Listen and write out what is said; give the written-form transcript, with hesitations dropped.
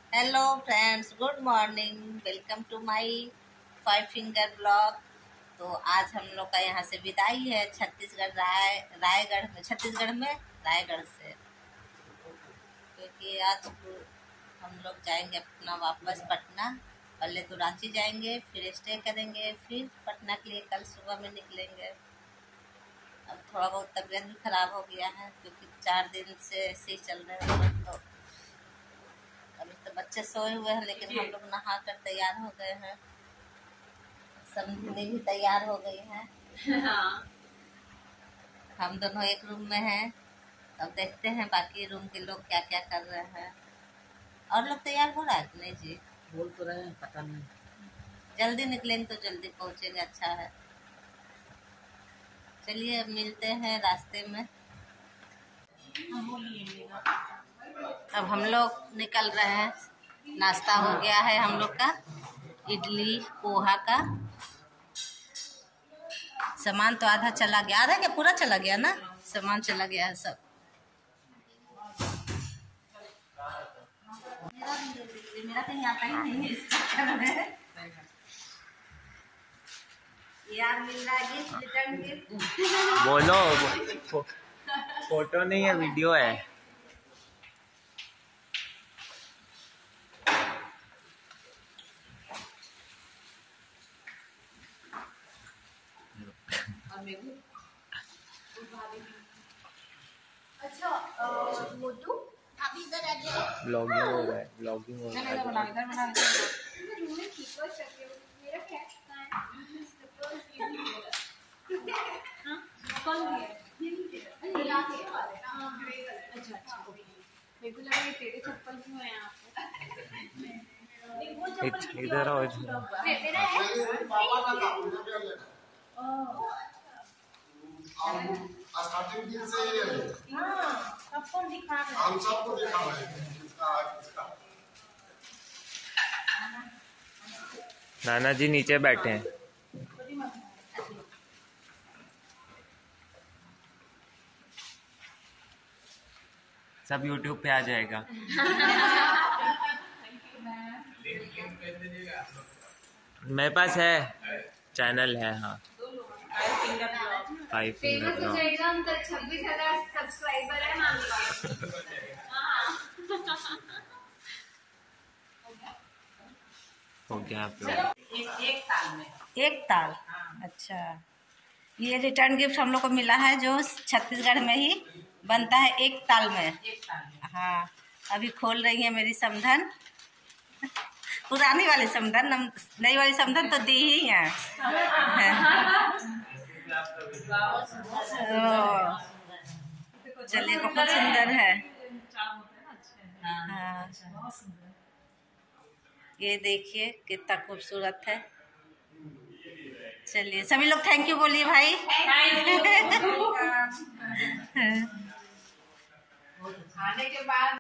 Hello friends, good morning. Welcome to my 5 finger blog. तो आज हम लोग का यहाँ से विदाई है छत्तीसगढ़ रायगढ़ में, छत्तीसगढ़ में रायगढ़ से, क्योंकि आज हम लोग जाएंगे अपना वापस पटना। पहले तो रांची जाएंगे, फिर स्टे करेंगे, फिर पटना के लिए कल सुबह में निकलेंगे। अब थोड़ा बहुत तबीयत भी खराब हो गया है, क्योंकि 4 दिन से ऐसे ही चल रहे हैं। तो अभी तो बच्चे सोए हुए हैं, लेकिन हम लोग नहा कर तैयार हो गए हैं। समझने भी तैयार हो गई है। हाँ। हम दोनों एक रूम में हैं। अब देखते हैं बाकी रूम के लोग क्या क्या कर रहे हैं। और लोग तैयार हो रहा है कि नहीं जी? बोल तो रहे हैं, पता नहीं। जल्दी निकलेंगे तो जल्दी पहुंचेंगे, अच्छा है। चलिए अब मिलते हैं रास्ते में। अब हम लोग निकल रहे हैं। नाश्ता हो गया है हम लोग का, इडली पोहा का। सामान तो आधा चला गया, आधा क्या पूरा चला गया ना, सामान चला गया है सब। मेरा कहीं आता ही नहीं है इस चक्कर में। यार मिल रहा है गिफ्ट, रिटर्न गिफ्ट। बोलो, फोटो नहीं है, वीडियो है। अच्छा मोटू आप इधर आ जाओ। ब्लॉगिंग हो रहा है, ब्लॉगिंग हो रहा है। मेरा क्या कौन दिया? अच्छा अच्छा, मेरे को लगा ये तेरे चप्पल क्यों है यहाँ पे? इधर आओ, इधर। मेरा है स्टार्टिंग दिन से ही है। सबको दिखा रहे हम सबको दिखा रहे हैं किसका। नाना जी नीचे बैठे हैं। सब यूट्यूब पे आ जाएगा। मेरे पास है, चैनल है। हाँ, 5 फिंगर फेमस हो जाएगा हम तो। 26,000 सब्सक्राइबर है मान लो। हो गया एक ताल। अच्छा, ये रिटर्न गिफ्ट हम लोग को मिला है, जो छत्तीसगढ़ में ही बनता है, एक ताल में। हाँ, अभी खोल रही है मेरी समधन। पुरानी वाली समधन, नई वाली समधन तो दी ही है। चलिए, बहुत सुंदर है। हाँ, ये देखिए कितना खूबसूरत है। चलिए सभी लोग थैंक यू बोलिए भाई। आने के बाद